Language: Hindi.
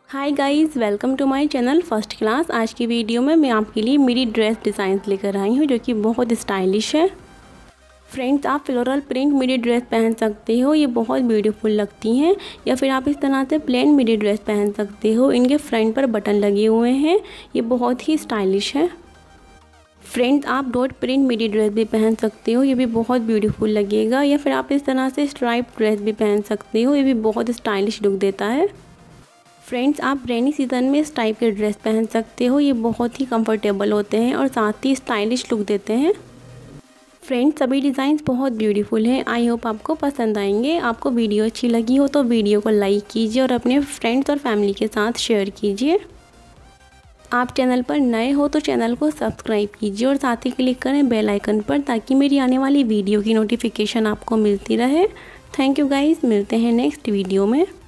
Hi guys, welcome to my channel first class. आज की वीडियो में मैं आपके लिए मिडी ड्रेस डिज़ाइंस लेकर आई हूँ जो कि बहुत स्टाइलिश है। फ्रेंड्स, आप फ्लोरल प्रिंट मिडी ड्रेस पहन सकते हो, ये बहुत ब्यूटीफुल लगती हैं। या फिर आप इस तरह से प्लेन मिडी ड्रेस पहन सकते हो, इनके फ्रंट पर बटन लगे हुए हैं, ये बहुत ही स्टाइलिश है। फ्रेंड्स, आप डॉट प्रिंट मिडी ड्रेस भी पहन सकते हो, ये भी बहुत ब्यूटीफुल लगेगा। या फिर आप इस तरह से स्ट्राइप ड्रेस भी पहन सकते हो, ये भी बहुत स्टाइलिश लुक देता है। फ्रेंड्स, आप रेनी सीज़न में इस टाइप के ड्रेस पहन सकते हो, ये बहुत ही कंफर्टेबल होते हैं और साथ ही स्टाइलिश लुक देते हैं। फ्रेंड्स, सभी डिज़ाइंस बहुत ब्यूटीफुल हैं। आई होप आपको पसंद आएंगे। आपको वीडियो अच्छी लगी हो तो वीडियो को लाइक कीजिए और अपने फ्रेंड्स और फैमिली के साथ शेयर कीजिए। आप चैनल पर नए हो तो चैनल को सब्सक्राइब कीजिए और साथ ही क्लिक करें बेल आइकन पर, ताकि मेरी आने वाली वीडियो की नोटिफिकेशन आपको मिलती रहे। थैंक यू गाइस, मिलते हैं नेक्स्ट वीडियो में।